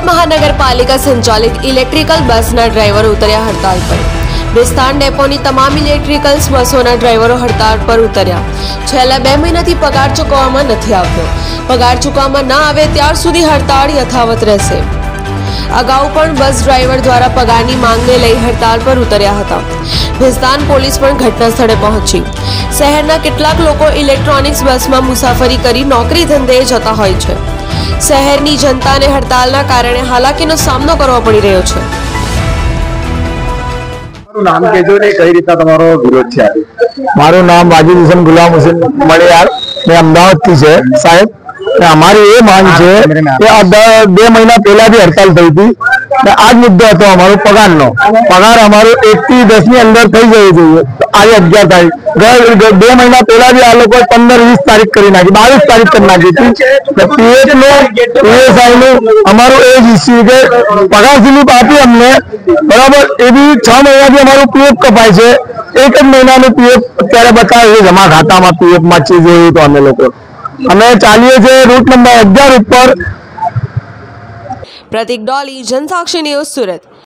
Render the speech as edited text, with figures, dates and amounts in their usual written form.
महानगरपालिका संचालित इलेक्ट्रिकल बसना ड्राइवर उतर्या हड़ताल पर। विस्तार डेपोनी तमाम इलेक्ट्रिकल बसोना ड्राइवरो हड़ताल पर उतर्या। छेल्ला 2 महीनाथी पगार चूकववामां नथी आवतो। पगार चूकववामां न आवे त्यार सुधी हड़ताल यथावत रहेशे। अगाऊ पण बस ड्राइवर द्वारा पगारनी मांगने लई हड़ताल पर उतर्या हता। भीस्तान पोलीस पण घटना स्थळे पहोंची। शहेरना केटलाक लोको इलेक्ट्रोनिक्स बसमां मुसाफरी करी नौकरी धंधे जता होय छे। शहेरनी जनताने हड़तालना कारणे हालाकीनो सामनो करवो पड़ी रह्यो छे। नाम कहेजो ने कई रीतना तमारो विरोध छे? मारू नाम वाजिद हुसैन गुलाम हुसैन मड़ियार, मैं अमदावाद थी छे साहेब। हमारी ये मांग है कि 2 महीना पहला भी हड़ताल थी थी। आज मुद्दो हतो अमारो पगार नो। पगार अमारो 1 થી 10 ની अंदर थई जवो जोईए। आज 11 तारीख 2 महीना पहला भी आ लोग 15-20 तारीख करी नाखी, 22 तारीख कर नाखी थी। पीएफ नो पीएसआई नो अमारो ए ज इश्यू के पगार स्लिप आपी अमने बराबर। ए भी 6 महीना भी अमारो पीएफ कपाय छे। 1 महीना नो पीएफ अत्यारे बतावे जमा खाता में पीएफ में चीज होई तो अमे लोग अमे चालीए छे रूट नंबर 11 पर। प्रतीक डॉली, जनसाक्षी न्यूज, सूरत।